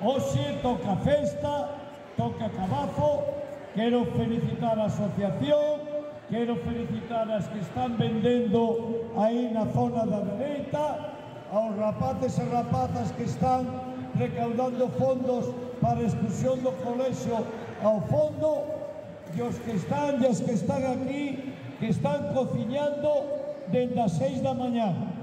Hoxe toca festa, toca cabazo. Quero felicitar a asociación, quero felicitar as que están vendendo aí na zona da dereita, aos rapaces e rapazas que están recaudando fondos para a excursión do colexio ao fondo, e os que están aquí, que están cociñando dende as 6 da mañá.